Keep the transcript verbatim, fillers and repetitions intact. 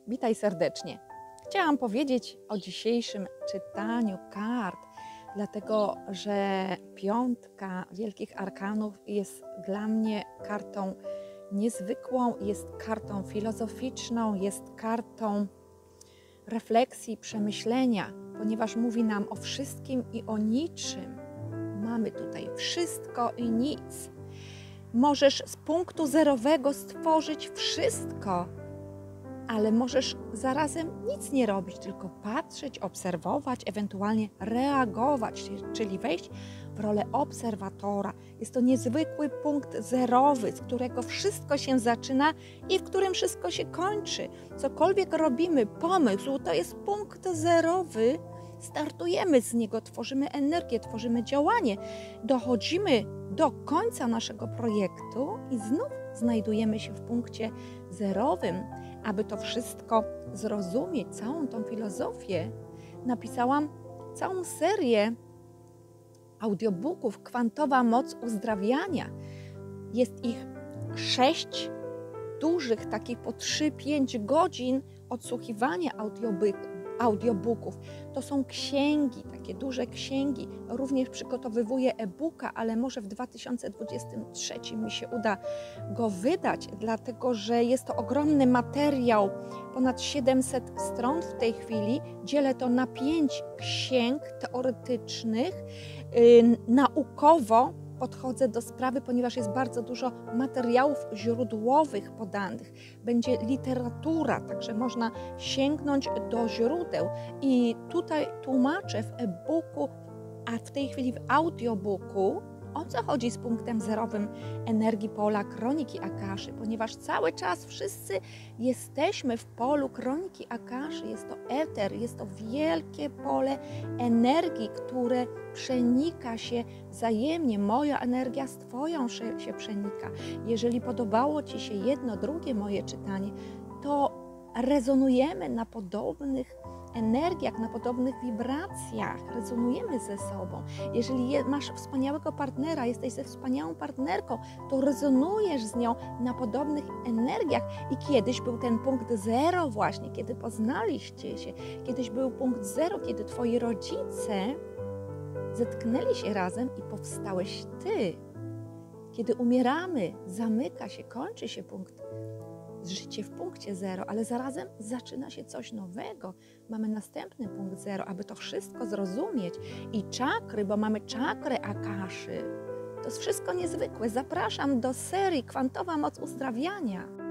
Witaj serdecznie. Chciałam powiedzieć o dzisiejszym czytaniu kart, dlatego że piątka Wielkich Arkanów jest dla mnie kartą niezwykłą, jest kartą filozoficzną, jest kartą refleksji, przemyślenia, ponieważ mówi nam o wszystkim i o niczym. Mamy tutaj wszystko i nic. Możesz z punktu zerowego stworzyć wszystko, ale możesz zarazem nic nie robić, tylko patrzeć, obserwować, ewentualnie reagować, czyli wejść w rolę obserwatora. Jest to niezwykły punkt zerowy, z którego wszystko się zaczyna i w którym wszystko się kończy. Cokolwiek robimy, pomysł, to jest punkt zerowy. Startujemy z niego, tworzymy energię, tworzymy działanie, dochodzimy do końca naszego projektu i znów znajdujemy się w punkcie zerowym. Aby to wszystko zrozumieć, całą tą filozofię, napisałam całą serię audiobooków Kwantowa Moc Uzdrawiania. Jest ich sześć dużych, takich po trzy pięć godzin odsłuchiwania audiobooków. audiobooków. To są księgi, takie duże księgi. Również przygotowywuję e-booka, ale może w dwa tysiące dwudziestym trzecim mi się uda go wydać, dlatego że jest to ogromny materiał, ponad siedemset stron w tej chwili. Dzielę to na pięć księg teoretycznych, yy, naukowo podchodzę do sprawy, ponieważ jest bardzo dużo materiałów źródłowych podanych. Będzie literatura, także można sięgnąć do źródeł. I tutaj tłumaczę w e-booku, a w tej chwili w audiobooku, o co chodzi z punktem zerowym energii pola Kroniki Akaszy, ponieważ cały czas wszyscy jesteśmy w polu Kroniki Akaszy. Jest to eter, jest to wielkie pole energii, które przenika się wzajemnie. Moja energia z Twoją się przenika. Jeżeli podobało Ci się jedno, drugie moje czytanie, to rezonujemy na podobnych energiach, na podobnych wibracjach, rezonujemy ze sobą. Jeżeli masz wspaniałego partnera, jesteś ze wspaniałą partnerką, to rezonujesz z nią na podobnych energiach. I kiedyś był ten punkt zero właśnie, kiedy poznaliście się. Kiedyś był punkt zero, kiedy twoi rodzice zetknęli się razem i powstałeś ty. Kiedy umieramy, zamyka się, kończy się punkt życie w punkcie zero, ale zarazem zaczyna się coś nowego. Mamy następny punkt zero, aby to wszystko zrozumieć. I czakry, bo mamy czakrę Akaszy. To jest wszystko niezwykłe. Zapraszam do serii Kwantowa Moc Uzdrawiania.